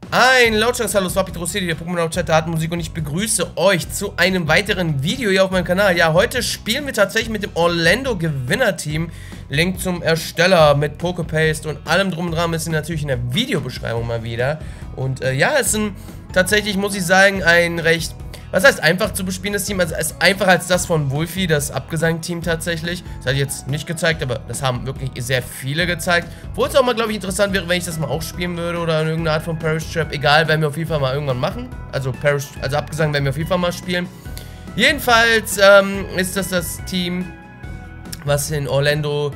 Ein lautstarkes Hallo, Swapidrosidi, der Pokémon-Chat, Datenmusik, und ich begrüße euch zu einem weiteren Video hier auf meinem Kanal. Ja, heute spielen wir tatsächlich mit dem Orlando-Gewinner-Team. Link zum Ersteller mit Pokepaste und allem drum und dran ist natürlich in der Videobeschreibung mal wieder. Und ja, es ist tatsächlich, muss ich sagen, ein recht... Was heißt einfach zu bespielendes Team? Also es ist einfacher als das von Wolfie, das Abgesang-Team tatsächlich. Das hatte ich jetzt nicht gezeigt, aber das haben wirklich sehr viele gezeigt. Obwohl es auch mal, glaube ich, interessant wäre, wenn ich das mal auch spielen würde oder in irgendeiner Art von Parish Trap. Egal, werden wir auf jeden Fall mal irgendwann machen. Also Abgesang werden wir auf jeden Fall mal spielen. Jedenfalls ist das Team, was in Orlando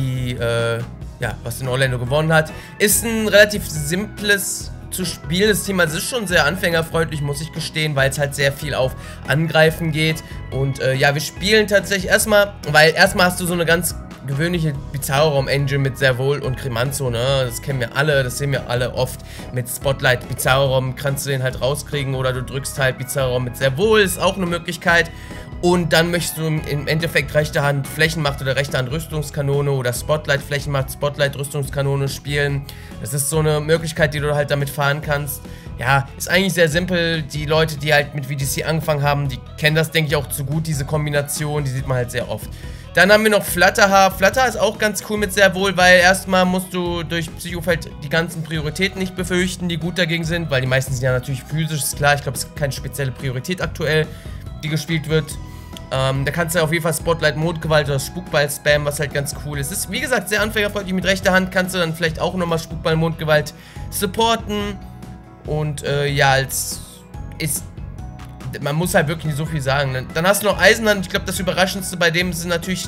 gewonnen hat. Ist ein relativ simples zu spielendes Team. Also es ist schon sehr anfängerfreundlich, muss ich gestehen, weil es halt sehr viel auf Angreifen geht. Und ja, wir spielen tatsächlich erstmal, weil erstmal hast du so eine ganz gewöhnliche Bizarro-Raum-Engine mit Servol und Cremanzo, ne? Das kennen wir alle, das sehen wir alle oft. Mit Spotlight Bizarro-Raum kannst du den halt rauskriegen oder du drückst halt Bizarro-Raum mit Servol, ist auch eine Möglichkeit. Und dann möchtest du im Endeffekt rechte Hand Flächenmacht oder rechte Hand Rüstungskanone oder Spotlight Flächenmacht, Spotlight Rüstungskanone spielen. Das ist so eine Möglichkeit, die du halt damit fahren kannst. Ja, ist eigentlich sehr simpel. Die Leute, die halt mit VGC angefangen haben, die kennen das, denke ich, auch zu gut, diese Kombination. Die sieht man halt sehr oft. Dann haben wir noch Flutterhaar. Flutterhaar ist auch ganz cool mit Servol, weil erstmal musst du durch Psychofeld die ganzen Prioritäten nicht befürchten, die gut dagegen sind, weil die meisten sind ja natürlich physisch, ist klar. Ich glaube, es ist keine spezielle Priorität aktuell, die gespielt wird. Da kannst du auf jeden Fall Spotlight, Mondgewalt oder Spukball spammen, was halt ganz cool ist. Ist, wie gesagt, sehr anfängerfreundlich. Mit rechter Hand kannst du dann vielleicht auch nochmal Spukball, Mondgewalt supporten. Und ja, man muss halt wirklich nicht so viel sagen. Dann hast du noch Eisenhand. Ich glaube, das Überraschendste bei dem ist natürlich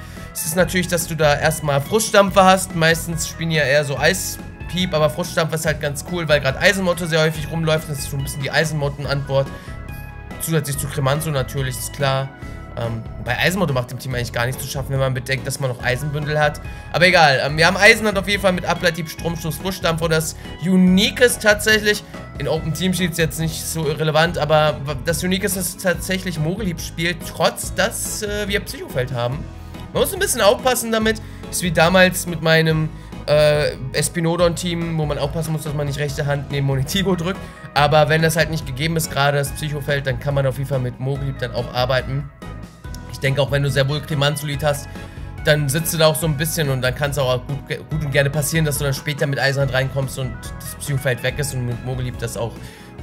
dass du da erstmal Fruststampfer hast. Meistens spielen die ja eher so Eispiep, aber Fruststampfer ist halt ganz cool, weil gerade Eisenmotto sehr häufig rumläuft. Das ist so ein bisschen die Eisenmotten-Antwort. Zusätzlich zu Cremanzo natürlich, ist klar. Bei Eisenmotto macht dem Team eigentlich gar nichts zu schaffen, wenn man bedenkt, dass man noch Eisenbündel hat. Aber egal, wir haben Eisenhand auf jeden Fall mit Ableithieb, Stromstoß, Frustdampf. Und das Unique ist tatsächlich, in Open Team steht es jetzt nicht so irrelevant, aber das Unique ist, dass tatsächlich Mogelhieb spielt, trotz dass wir Psychofeld haben. Man muss ein bisschen aufpassen damit. Ist wie damals mit meinem Espinodon-Team, wo man aufpassen muss, dass man nicht rechte Hand neben Monetibo drückt. Aber wenn das halt nicht gegeben ist, gerade das Psychofeld, dann kann man auf jeden Fall mit Mogelhieb dann auch arbeiten. Ich denke auch, wenn du sehr wohl Cremanzolit hast, dann sitzt du da auch so ein bisschen und dann kann es auch gut und gerne passieren, dass du dann später mit Eisenhand reinkommst und das Psychofeld weg ist und mit Mogelhieb das auch,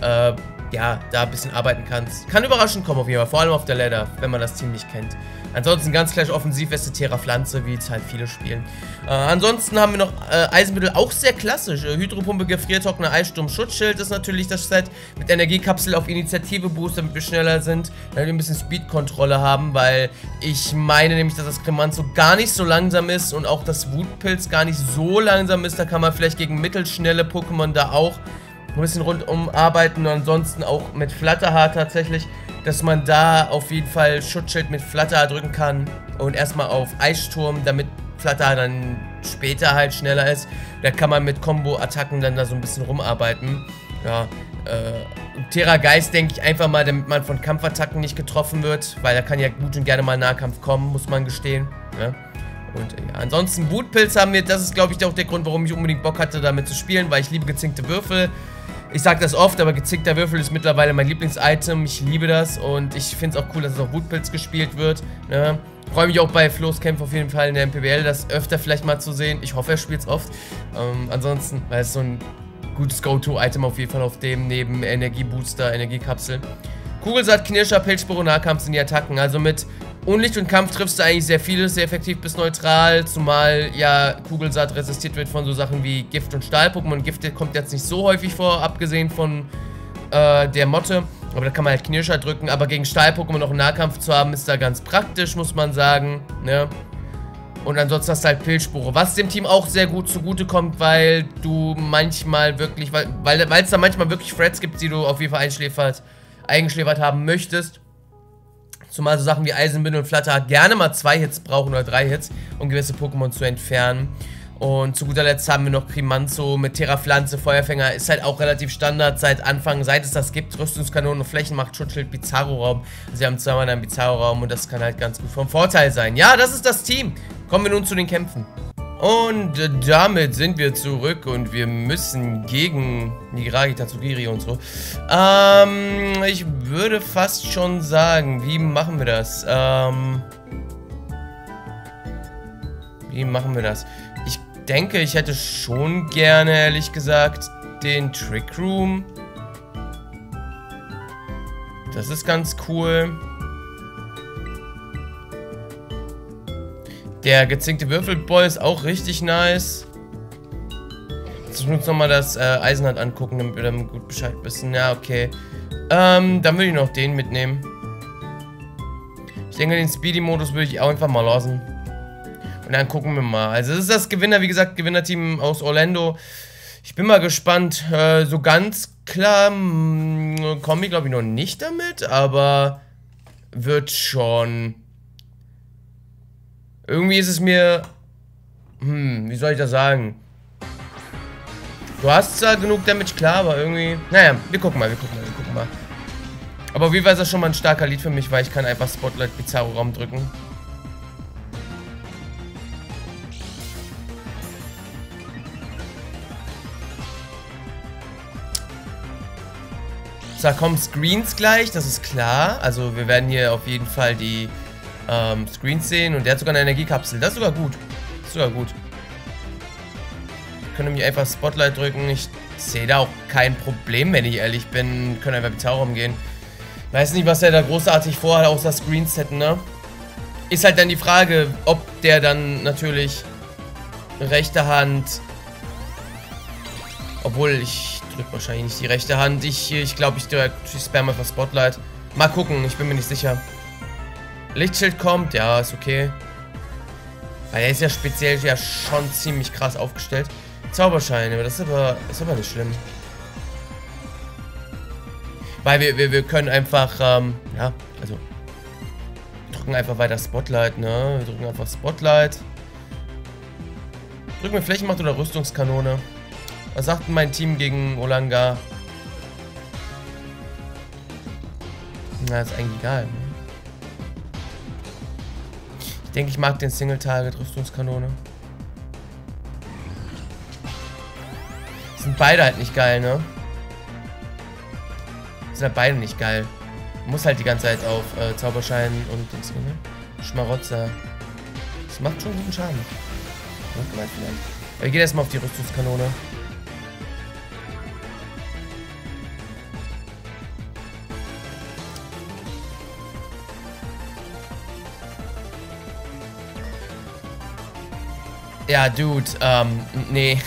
ja, da ein bisschen arbeiten kannst. Kann überraschend kommen auf jeden Fall, vor allem auf der Ladder, wenn man das Team nicht kennt. Ansonsten ganz gleich offensiv ist die Terra-Pflanze, wie es halt viele spielen. Ansonsten haben wir noch Eisenmittel, auch sehr klassisch. Hydropumpe, Gefriertrockner, Eissturm, Schutzschild ist natürlich das Set. Mit Energiekapsel auf Initiative Boost, damit wir schneller sind. Damit wir ein bisschen Speedkontrolle haben, weil ich meine nämlich, dass das Cremanzo gar nicht so langsam ist und auch das Wutpilz gar nicht so langsam ist. Da kann man vielleicht gegen mittelschnelle Pokémon da auch ein bisschen rundum arbeiten. Und ansonsten auch mit Flutterhaar tatsächlich, dass man da auf jeden Fall Schutzschild mit Flutterhaar drücken kann und erstmal auf Eissturm, damit Flutterhaar dann später halt schneller ist. Da kann man mit Combo-Attacken dann da so ein bisschen rumarbeiten. Ja, Terra Geist denke ich einfach mal, damit man von Kampfattacken nicht getroffen wird, weil da kann ja gut und gerne mal Nahkampf kommen, muss man gestehen. Ja. Und ja, ansonsten Wutpilz haben wir, das ist glaube ich auch der Grund, warum ich unbedingt Bock hatte, damit zu spielen, weil ich liebe gezinkte Würfel. Ich sage das oft, aber gezinkter Würfel ist mittlerweile mein Lieblings-Item. Ich liebe das und ich finde es auch cool, dass es auf Wutpilz gespielt wird. Ne? Freue mich auch bei Flo's Camp auf jeden Fall in der MPBL, das öfter vielleicht mal zu sehen. Ich hoffe, er spielt es oft. Ansonsten, weil es so ein gutes Go-To-Item auf jeden Fall auf dem, neben Energiebooster, Energiekapsel. Kugelsaat, Knirscher, Pilzspore, Nahkampf sind die Attacken. Also mit Unlicht und Kampf triffst du eigentlich sehr vieles, sehr effektiv bis neutral, zumal ja Kugelsaat resistiert wird von so Sachen wie Gift- und Stahl-Pokémon. Gift kommt jetzt nicht so häufig vor, abgesehen von der Motte, aber da kann man halt Knirscher drücken, aber gegen Stahl-Pokémon noch einen Nahkampf zu haben, ist da ganz praktisch, muss man sagen, ne? Und ansonsten hast du halt Pilzspore, was dem Team auch sehr gut zugute kommt, weil du manchmal wirklich, weil es da manchmal wirklich Threads gibt, die du auf jeden Fall eingeschläfert haben möchtest. Zumal so Sachen wie Eisenbündel und Flutterhaar gerne mal 2 Hits brauchen oder 3 Hits, um gewisse Pokémon zu entfernen. Und zu guter Letzt haben wir noch Cremanzo mit Terra-Pflanze, Feuerfänger, ist halt auch relativ Standard seit Anfang, seit es das gibt. Rüstungskanonen, Flächenmacht, Schutzschild, Bizarro-Raum. Sie haben zweimal einen Bizarro-Raum und das kann halt ganz gut vom Vorteil sein. Ja, das ist das Team. Kommen wir nun zu den Kämpfen. Und damit sind wir zurück und wir müssen gegen Nigiragi, Tatsugiri und so. Ich würde fast schon sagen, wie machen wir das? Wie machen wir das? Ich denke, ich hätte schon gerne, ehrlich gesagt, den Trick Room. Das ist ganz cool. Der gezinkte Würfelball ist auch richtig nice. Jetzt müssen wir uns nochmal das Eisenhand angucken, damit wir dann gut Bescheid wissen. Ja, okay. Dann würde ich noch den mitnehmen. Ich denke, den Speedy-Modus würde ich auch einfach mal lassen. Und dann gucken wir mal. Also das ist das Gewinner, wie gesagt, Gewinnerteam aus Orlando. Ich bin mal gespannt. So ganz klar komme ich, glaube ich, noch nicht damit, aber wird schon. Irgendwie ist es mir... wie soll ich das sagen? Du hast zwar genug Damage, klar, aber irgendwie... Naja, wir gucken mal. Aber auf jeden Fall ist das schon mal ein starker Lied für mich, weil ich kann einfach Spotlight Bizarro Raum drücken. Da kommen Screens gleich, das ist klar. Also wir werden hier auf jeden Fall die Screens sehen. Und der hat sogar eine Energiekapsel. Das ist sogar gut. Wir können nämlich einfach Spotlight drücken. Ich sehe da auch kein Problem, wenn ich ehrlich bin. Wir können einfach Bizarro umgehen. Weiß nicht, was er da großartig vorhat, außer Screens setzen, ne? Ist halt dann die Frage, ob der dann natürlich rechte Hand... Obwohl, ich drücke wahrscheinlich nicht die rechte Hand. Ich glaube, ich spam einfach Spotlight. Mal gucken, ich bin mir nicht sicher. Lichtschild kommt, ja, ist okay. Weil er ist ja speziell ja schon ziemlich krass aufgestellt. Zauberschein, aber das ist aber nicht schlimm. Weil wir können einfach, ja, also drücken einfach weiter Spotlight, ne? Wir drücken einfach Spotlight. Drücken wir Flächenmacht oder Rüstungskanone? Was sagt denn mein Team gegen Olanga? Na, ist eigentlich egal, ne? Ich denke, ich mag den Single-Target-Rüstungskanone. Sind beide halt nicht geil, ne? Sind halt beide nicht geil. Muss halt die ganze Zeit auf Zauberschein und Dings gehen, ne? Schmarotzer. Das macht schon guten Schaden. Vielleicht. Wir gehen erstmal auf die Rüstungskanone. Ja, Dude, nee.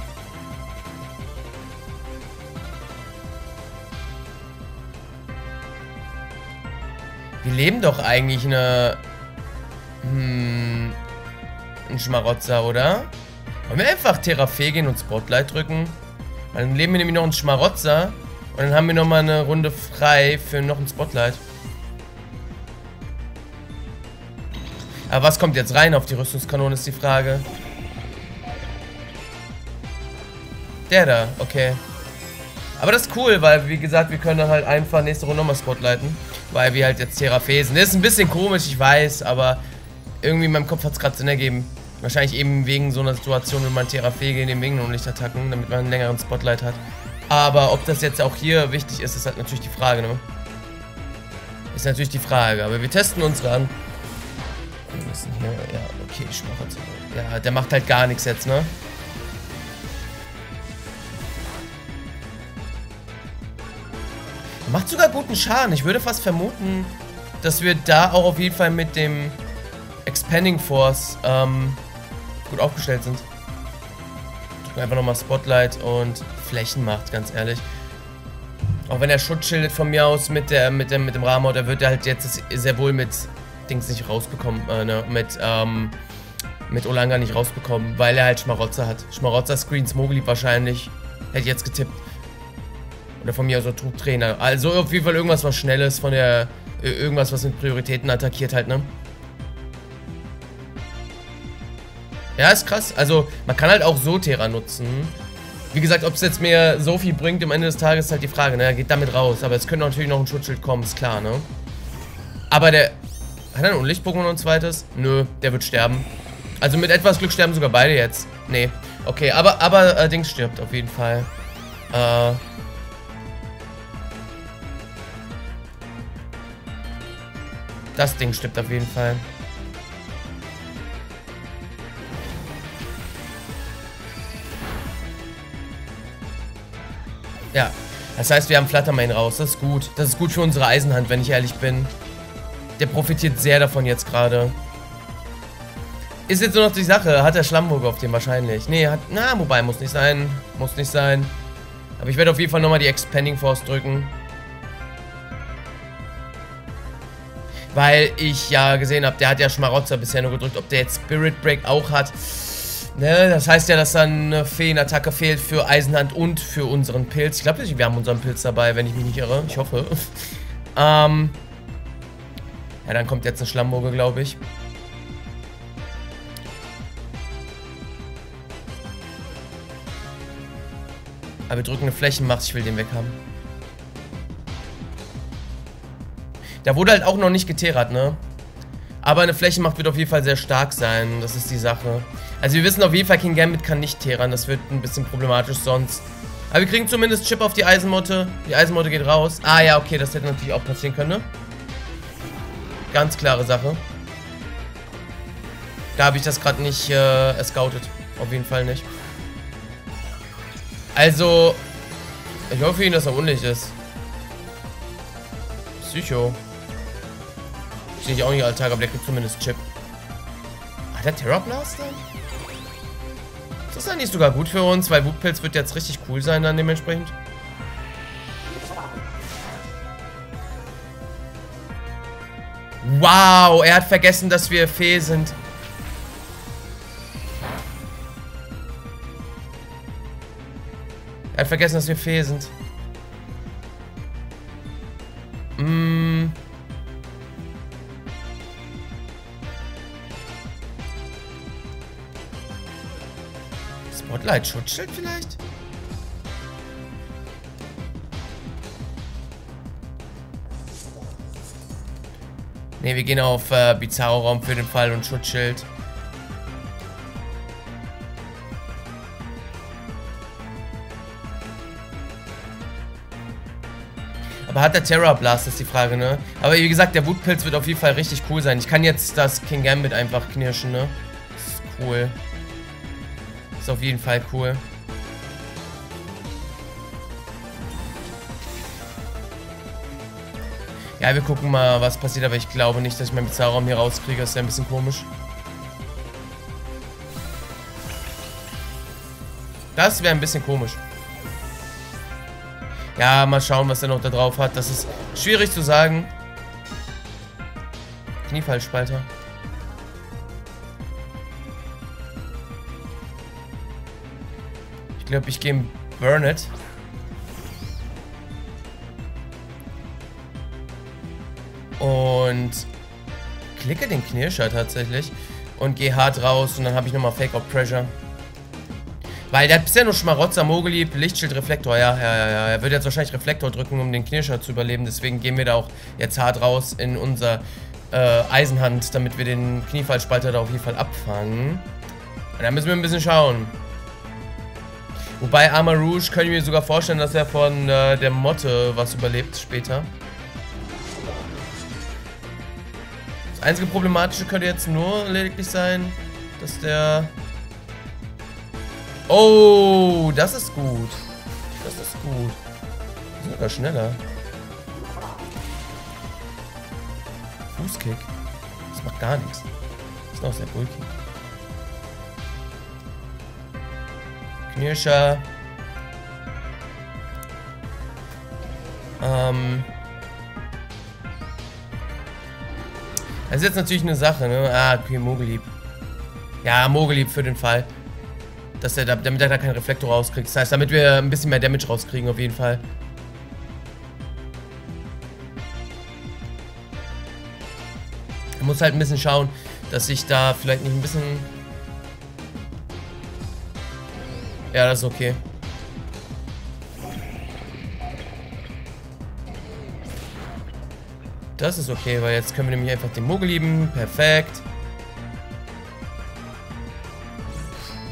Wir leben doch eigentlich ein Schmarotzer, oder? Wollen wir einfach Terrafee gehen und Spotlight drücken? Weil dann leben wir nämlich noch einen Schmarotzer und dann haben wir nochmal eine Runde frei für noch ein Spotlight. Aber was kommt jetzt rein auf die Rüstungskanone, ist die Frage. Der da, okay. Aber das ist cool, weil, wie gesagt, wir können dann halt einfach nächste Runde nochmal Spotlighten. Weil wir halt jetzt Terrafee sind. Das ist ein bisschen komisch, ich weiß, aber irgendwie in meinem Kopf hat es gerade Sinn ergeben. Wahrscheinlich eben wegen so einer Situation, wenn man Terrafee gehen, den wegen Lichtattacken, damit man einen längeren Spotlight hat. Aber ob das jetzt auch hier wichtig ist, ist halt natürlich die Frage, ne? Ist natürlich die Frage, aber wir testen uns ran. Wir müssen hier, ja, okay, ich mache jetzt. Ja, der macht halt gar nichts jetzt, ne? Macht sogar guten Schaden. Ich würde fast vermuten, dass wir da auch auf jeden Fall mit dem Expanding Force gut aufgestellt sind. Drücken einfach nochmal Spotlight und Flächenmacht, ganz ehrlich. Auch wenn er Schutz schildet von mir aus mit dem Ramor, da wird er halt jetzt sehr wohl mit Dings nicht rausbekommen, mit Olanga nicht rausbekommen, weil er halt Schmarotzer hat. Schmarotzer Screens Mogli wahrscheinlich. Hätte ich jetzt getippt. Oder von mir aus so Trugtrainer. Also auf jeden Fall irgendwas, was Schnelles von der... Irgendwas, was mit Prioritäten attackiert halt, ne? Ja, ist krass. Also, man kann halt auch so Terra nutzen. Wie gesagt, ob es jetzt mir so viel bringt, am Ende des Tages ist halt die Frage, ne? Er geht damit raus. Aber es könnte natürlich noch ein Schutzschild kommen, ist klar, ne? Aber der... Hat er ein Unlicht-Pokémon und ein zweites? Nö, der wird sterben. Also mit etwas Glück sterben sogar beide jetzt. Nee. Okay, aber Dings stirbt auf jeden Fall. Das Ding stirbt auf jeden Fall. Ja. Das heißt, wir haben Fluttermane raus. Das ist gut. Das ist gut für unsere Eisenhand, wenn ich ehrlich bin. Der profitiert sehr davon jetzt gerade. Ist jetzt nur noch die Sache. Hat der Schlammburg auf dem wahrscheinlich? Nee, hat... Na, wobei, muss nicht sein. Muss nicht sein. Aber ich werde auf jeden Fall nochmal die Expanding Force drücken. Weil ich ja gesehen habe, der hat ja Schmarotzer bisher nur gedrückt. Ob der jetzt Spirit Break auch hat. Ne, das heißt ja, dass dann eine Feenattacke fehlt für Eisenhand und für unseren Pilz. Ich glaube, wir haben unseren Pilz dabei, wenn ich mich nicht irre. Ich hoffe. Ja, dann kommt jetzt eine Schlammburge, glaube ich. Aber wir drücken eine Flächenmacht, ich will den weg haben. Da wurde halt auch noch nicht geterert, ne? Aber eine Flächenmacht wird auf jeden Fall sehr stark sein. Das ist die Sache. Also wir wissen auf jeden Fall, King Gambit kann nicht terern. Das wird ein bisschen problematisch sonst. Aber wir kriegen zumindest Chip auf die Eisenmotte. Die Eisenmotte geht raus. Ah ja, okay, das hätte natürlich auch passieren können, ne? Ganz klare Sache. Da habe ich das gerade nicht scoutet. Auf jeden Fall nicht. Also, ich hoffe Ihnen, dass er unlicht ist. Psycho. Sehe ich auch nicht alltag, aber der kriegt zumindest Chip. Hat der Terror Blaster? Ist das dann nicht sogar gut für uns? Weil Wutpilz wird jetzt richtig cool sein dann dementsprechend. Wow, er hat vergessen, dass wir Fee sind. Er hat vergessen, dass wir Fee sind. Spotlight Schutzschild vielleicht? Ne, wir gehen auf Bizarro Raum für den Fall und Schutzschild. Aber hat der Terror Blast, ist die Frage, ne? Aber wie gesagt, der Wutpilz wird auf jeden Fall richtig cool sein. Ich kann jetzt das King Gambit einfach knirschen, ne? Das ist cool. Ist auf jeden Fall cool. Ja, wir gucken mal, was passiert, aber ich glaube nicht, dass ich meinen Bizarraum hier rauskriege. Das ist ja ein bisschen komisch. Das wäre ein bisschen komisch. Ja, mal schauen, was er noch da drauf hat. Das ist schwierig zu sagen. Kniefallspalter. Ich glaube, ich gehe in Burnet. Und klicke den Knirscher tatsächlich. Und gehe hart raus. Und dann habe ich nochmal Fake Out Pressure. Weil der hat bisher nur Schmarotzer, Mogelieb, Lichtschild, Reflektor. Ja. Er wird jetzt wahrscheinlich Reflektor drücken, um den Knirscher zu überleben. Deswegen gehen wir da auch jetzt hart raus in unser Eisenhand, damit wir den Kniefallspalter da auf jeden Fall abfangen. Und da müssen wir ein bisschen schauen. Wobei Armor Rouge können wir sogar vorstellen, dass er von der Motte was überlebt später. Das einzige Problematische könnte jetzt nur lediglich sein, dass der... Oh, das ist gut. Das ist gut. Das ist sogar schneller. Fußkick. Das macht gar nichts. Das ist noch sehr bulky. Knirscher. Das ist jetzt natürlich eine Sache, ne? Ah, okay, Mogelieb. Ja, Mogelieb für den Fall. Dass er damit er da keinen Reflektor rauskriegt. Das heißt, damit wir ein bisschen mehr Damage rauskriegen, auf jeden Fall. Ich muss halt ein bisschen schauen, dass ich da vielleicht nicht ein bisschen... Ja, das ist okay. Das ist okay, weil jetzt können wir nämlich einfach den Mogel lieben. Perfekt.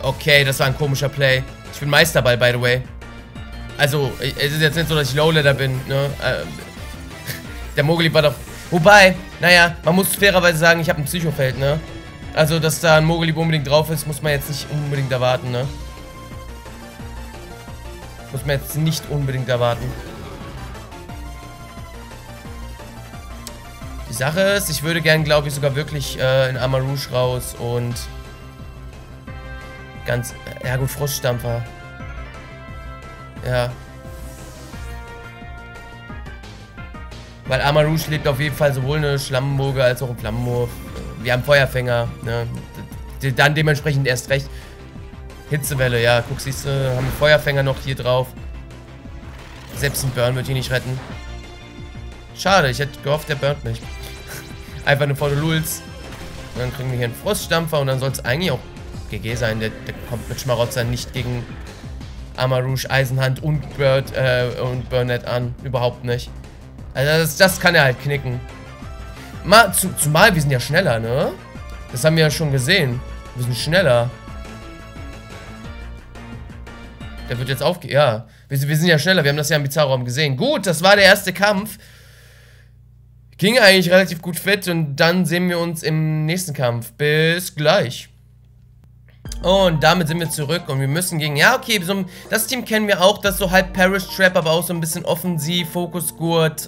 Okay, das war ein komischer Play. Ich bin Meisterball, by the way. Also, es ist jetzt nicht so, dass ich Low-Leader bin, ne? Der Mogli war doch... Wobei, naja, man muss fairerweise sagen, ich habe ein Psychofeld, ne? Also, dass da ein Mogli unbedingt drauf ist, muss man jetzt nicht unbedingt erwarten, ne? Muss man jetzt nicht unbedingt erwarten. Die Sache ist, ich würde gern, glaube ich, sogar wirklich in Amarouche raus und... Ganz... Ja gut, Froststampfer. Ja. Weil Amarouche lebt auf jeden Fall sowohl eine Schlammburge als auch ein Flammenwurf. Wir haben Feuerfänger, ne? Dann dementsprechend erst recht. Hitzewelle, ja, guck, siehst du, haben Feuerfänger noch hier drauf. Selbst ein Burn wird ihn nicht retten. Schade, ich hätte gehofft, der burnt mich. Einfach nur vor du Lulz. Und dann kriegen wir hier einen Froststampfer und dann soll es eigentlich auch GG sein. Der kommt mit Schmarotzer nicht gegen Amarouche, Eisenhand und Burnett an. Überhaupt nicht. Also das kann er halt knicken. Zumal wir sind ja schneller, ne? Das haben wir ja schon gesehen. Wir sind schneller. Der wird jetzt aufgehen. Ja, wir sind ja schneller. Wir haben das ja im Bizarro-Raum gesehen. Gut, das war der erste Kampf. Ging eigentlich relativ gut fit. Und dann sehen wir uns im nächsten Kampf. Bis gleich. Und damit sind wir zurück. Und wir müssen gegen... Ja, okay, so, das Team kennen wir auch. Das ist so halb Parish Trap, aber auch so ein bisschen offensiv. Fokusgurt.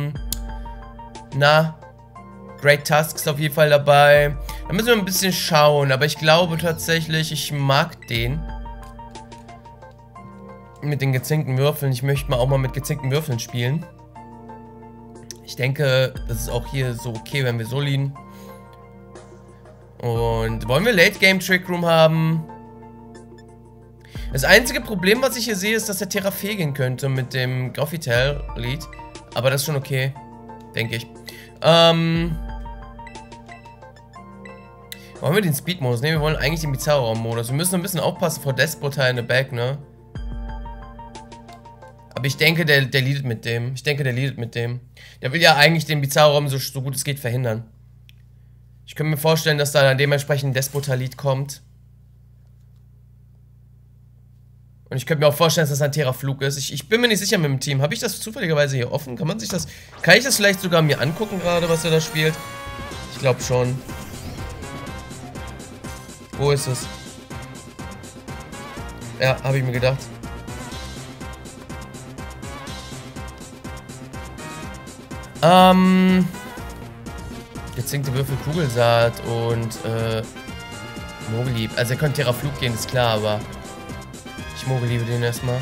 Great Tusks auf jeden Fall dabei. Da müssen wir ein bisschen schauen. Aber ich glaube tatsächlich, ich mag den. Mit den gezinkten Würfeln. Ich möchte mal auch mal mit gezinkten Würfeln spielen. Ich denke, das ist auch hier so okay, wenn wir so liegen. Und wollen wir Late Game Trick Room haben? Das einzige Problem, was ich hier sehe, ist, dass der Terrafee gehen könnte mit dem Groffitel Lied. Aber das ist schon okay. Denke ich. Wollen wir den Speed-Modus? Ne, wir wollen eigentlich den Bizarro-Raum-Modus. Wir müssen ein bisschen aufpassen vor Despota in the Back, ne? Aber ich denke, der leadet mit dem. Der will ja eigentlich den Bizarro-Raum so gut es geht verhindern. Ich könnte mir vorstellen, dass da dann dementsprechend ein Despota-Lied kommt. Und ich könnte mir auch vorstellen, dass das ein Terraflug ist. Ich bin mir nicht sicher mit dem Team. Habe ich das zufälligerweise hier offen? Kann ich das vielleicht sogar mir angucken gerade, was er da spielt? Ich glaube schon. Wo ist es? Ja, habe ich mir gedacht. Gezinkte Würfel, Kugelsaat und Mogli. Also er könnte Terraflug gehen, ist klar, aber ich Mogli den erstmal.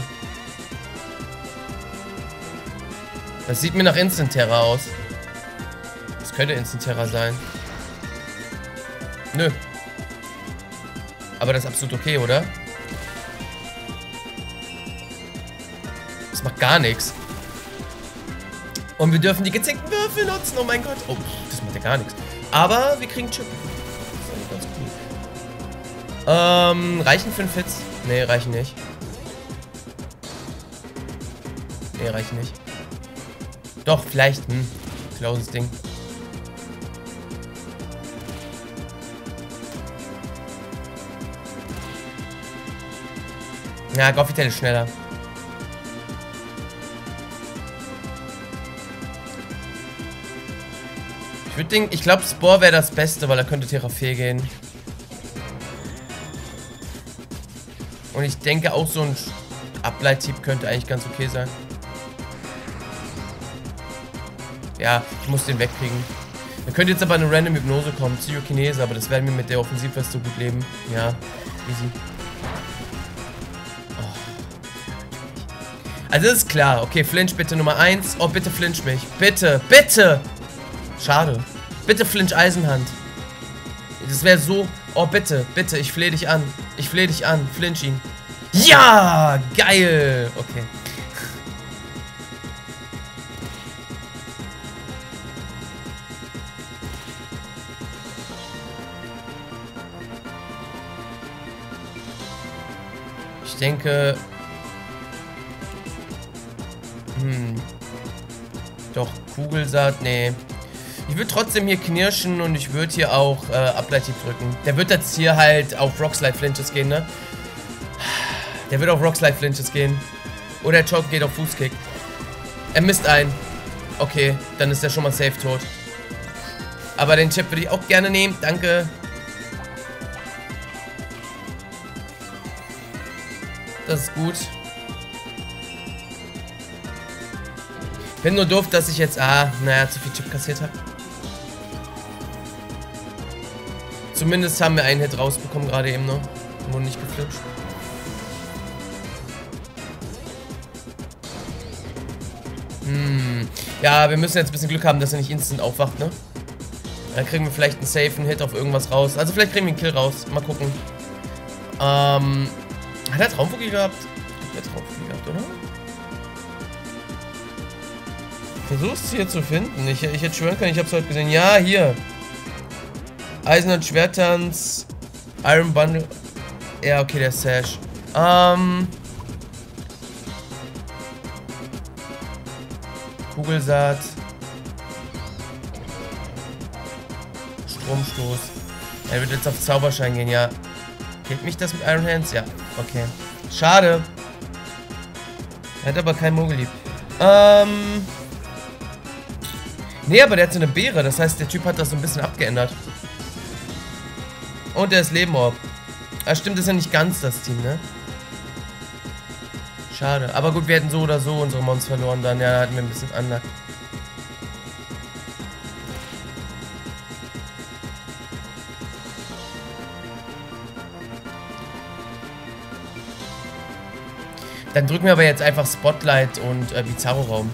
Das sieht mir nach Instant Terra aus. Das könnte Instant Terra sein. Nö. Aber das ist absolut okay, oder? Das macht gar nichts. Und wir dürfen die gezinkten Würfel nutzen. Oh mein Gott. Oh, das macht ja gar nichts. Aber wir kriegen Chip. Das ist ganz cool. Reichen 5 Hits? Nee, reichen nicht. Nee, reichen nicht. Doch, vielleicht. Closes Ding. Ja, Groffitel ist schneller. Ich glaube, Spore wäre das Beste, weil er könnte Terrafee gehen. Und ich denke auch so ein Ableittipp könnte eigentlich ganz okay sein. Ja, ich muss den wegkriegen. Da könnte jetzt aber eine random Hypnose kommen. Psychokinese, aber das werden wir mit der Offensivweste so gut leben. Ja, easy. Oh. Also das ist klar. Okay, Flinch bitte Nummer 1. Oh, bitte flinch mich. Bitte, bitte! Schade. Bitte flinch Eisenhand. Das wäre so... Oh, bitte, bitte, ich flehe dich an. Ich flehe dich an. Flinch ihn. Ja! Geil! Okay. Ich denke... Doch, Kugelsaat, nee. Ich würde trotzdem hier knirschen und ich würde hier auch Abgleich drücken. Der wird jetzt hier halt auf Rockslide Flinches gehen, ne? Der wird auf Rockslide Flinches gehen. Oder der Choke geht auf Fußkick. Er misst ein. Okay, dann ist er schon mal safe tot. Aber den Chip würde ich auch gerne nehmen. Danke. Das ist gut. Bin nur doof, dass ich jetzt, naja, zu viel Chip kassiert habe. Zumindest haben wir einen Hit rausbekommen, gerade eben noch. Wurde nicht geflitscht. Ja, wir müssen jetzt ein bisschen Glück haben, dass er nicht instant aufwacht, ne? Dann kriegen wir vielleicht einen safen Hit auf irgendwas raus. Also vielleicht kriegen wir einen Kill raus. Mal gucken. Hat er Traumvogel gehabt? Hat er Traumvogel gehabt, oder? Versuch's hier zu finden. Ich hätte schwören können, ich hab's heute gesehen. Ja, hier. Eisen- und Schwertanz. Iron Bundle. Ja, okay, der Sash. Kugelsaat. Stromstoß. Er wird jetzt auf Zauberschein gehen, ja. Killt mich das mit Iron Hands? Ja, okay. Schade. Er hat aber kein Mogeli. Nee, aber der hat so eine Beere. Das heißt, der Typ hat das so ein bisschen abgeändert. Und der ist Lebenorb. Ah, stimmt, das ist ja nicht ganz das Team, ne? Schade. Aber gut, wir hätten so oder so unsere Mons verloren dann. Ja, da hatten wir ein bisschen Unluck. Dann drücken wir aber jetzt einfach Spotlight und Bizarro-Raum.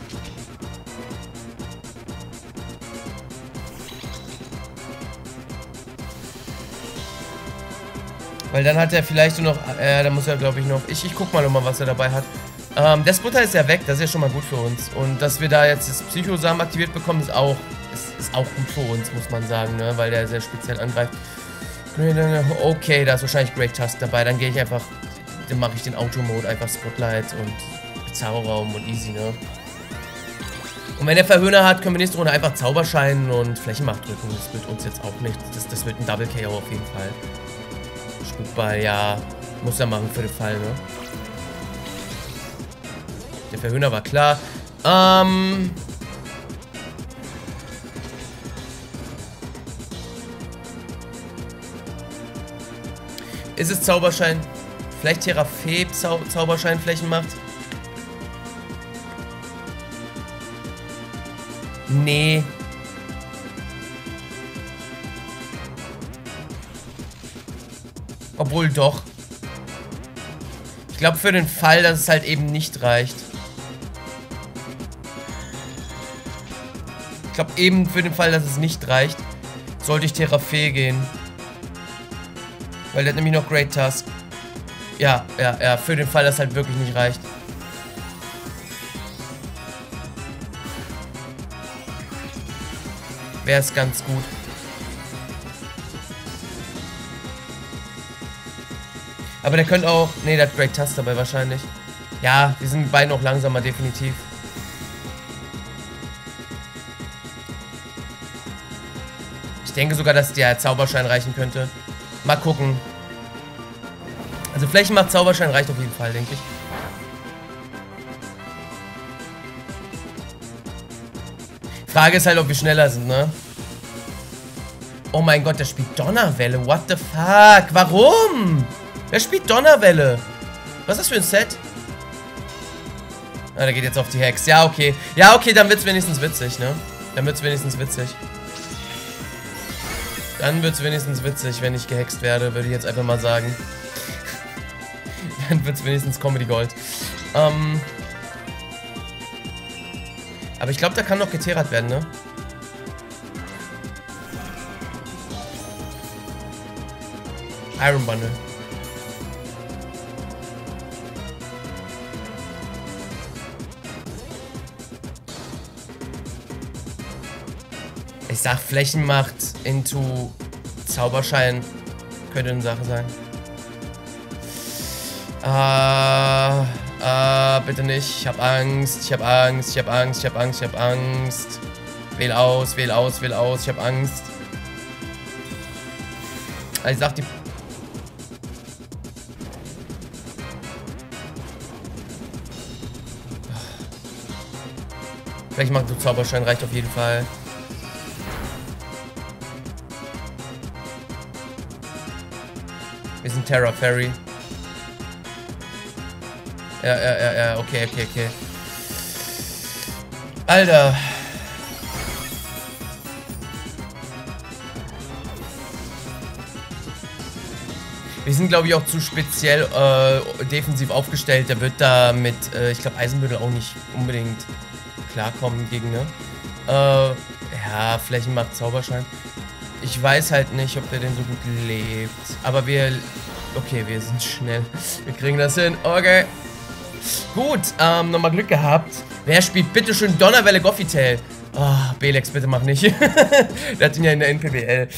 Weil dann hat er vielleicht nur noch, da muss er glaube ich noch, ich guck mal nochmal, was er dabei hat. Der Splitter ist ja weg, das ist ja schon mal gut für uns. Und dass wir da jetzt das Psychosamen aktiviert bekommen, ist auch gut für uns, muss man sagen, ne? Weil der sehr speziell angreift. Okay, da ist wahrscheinlich Great Tusk dabei, dann gehe ich einfach, dann mache ich den Auto-Mode, einfach Spotlight und Bizarro-Raum und easy, ne? Und wenn der Verhöhner hat, können wir nächste Runde einfach Zauberschein und Flächenmacht drücken. Das wird uns jetzt auch nicht, das wird ein Double KO auf jeden Fall. Spukball, ja, muss er machen für den Fall, ne? Der Verhöhner war klar. Ist es Zauberschein? Vielleicht Terrafeb Zauberschein Flächenmacht? Nee. Obwohl doch. Ich glaube für den Fall, dass es halt eben nicht reicht. Ich glaube eben für den Fall, dass es nicht reicht, sollte ich Terrafee gehen. Weil der hat nämlich noch Great Tusk. Ja, für den Fall, dass es halt wirklich nicht reicht. Wäre es ganz gut. Aber der könnte auch... Ne, der hat Great Tusk dabei wahrscheinlich. Ja, wir sind beide noch langsamer, definitiv. Ich denke sogar, dass der Zauberschein reichen könnte. Mal gucken. Also Flächenmacht Zauberschein reicht auf jeden Fall, denke ich. Frage ist halt, ob wir schneller sind, ne? Oh mein Gott, der spielt Donnerwelle. What the fuck? Warum? Wer spielt Donnerwelle? Was ist das für ein Set? Ah, der geht jetzt auf die Hex. Ja, okay. Ja, okay, dann wird's wenigstens witzig, ne? Dann wird's wenigstens witzig. Dann wird's wenigstens witzig, wenn ich gehext werde, würde ich jetzt einfach mal sagen. Dann wird's wenigstens Comedy Gold. Aber ich glaube, da kann noch geterat werden, ne? Iron Bundle. Ich sag Flächenmacht into Zauberschein könnte eine Sache sein. Bitte nicht. Ich hab Angst. Ich hab Angst. Ich hab Angst. Ich hab Angst. Ich hab Angst. Wähl aus, wähl aus, wähl aus. Ich habe Angst. Also ich sag die... Vielleicht machen du Zauberschein, reicht auf jeden Fall. Wir sind Terra Fairy. Ja, okay. Alter. Wir sind, glaube ich, auch zu speziell defensiv aufgestellt. Der wird da mit, ich glaube, Eisenbüttel auch nicht unbedingt klarkommen gegen, ne? Ja, Flächenmacht, Zauberschein. Ich weiß halt nicht, ob der den so gut lebt. Aber wir... Okay, wir sind schnell. Wir kriegen das hin. Okay. Gut, nochmal Glück gehabt. Wer spielt bitte schön Donnerwelle Goffitail? Oh, Belex, bitte mach nicht. Der hat ihn ja in der NPBL.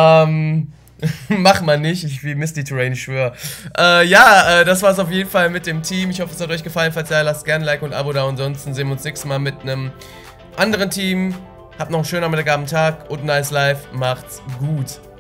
Mach mal nicht, ich spiele Misty Terrain, ich schwöre. Das war's auf jeden Fall mit dem Team. Ich hoffe, es hat euch gefallen. Falls ja, lasst gerne ein Like und ein Abo da. Ansonsten sehen wir uns nächstes Mal mit einem anderen Team. Habt noch einen schönen Abend, Tag und ein nice Life. Macht's gut.